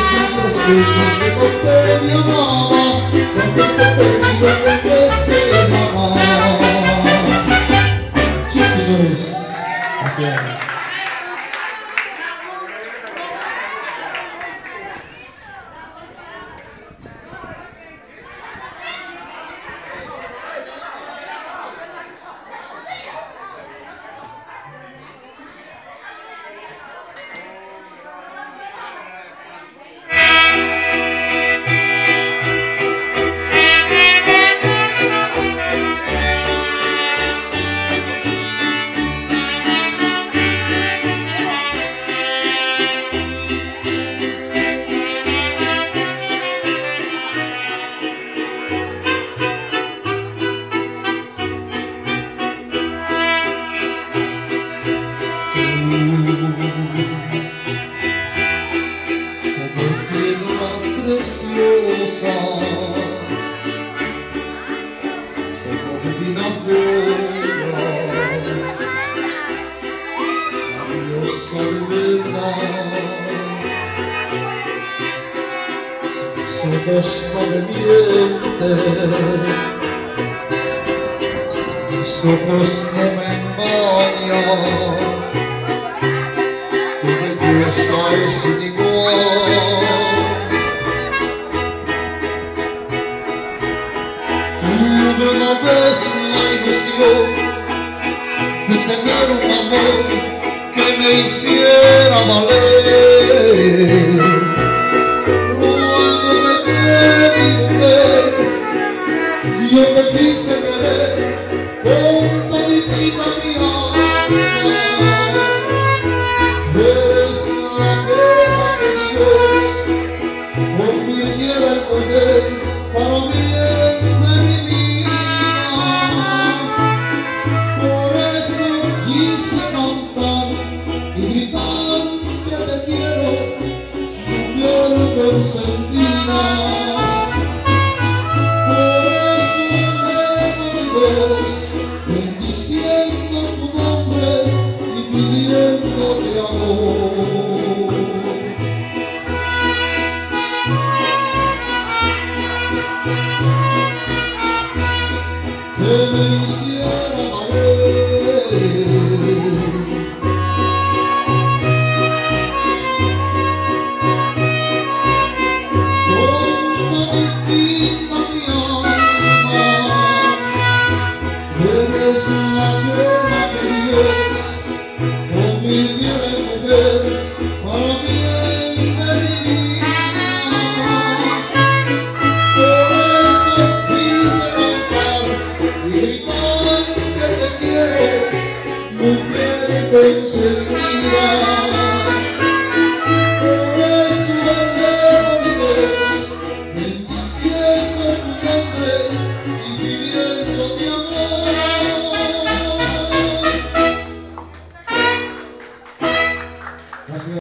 sueños de donde me amaba, donde te perdí, donde se amaba. Sí, señores, así es. Preciosa, como divina flor, la diosa de verdad. Si mis ojos no me mienten, si mis ojos no me engañan, tu belleza es sin igual. Tuve una vez la ilusión de tener un amor que me hiciera valer. Cuando me di mujer, yo te quise querer con toditita mi alma. Eres la guerra que Dios convirtiera en mujer para mí. Consentida, por eso elevo mi voz, bendiciendo tu nombre y pidiéndote amor. Que me hiciera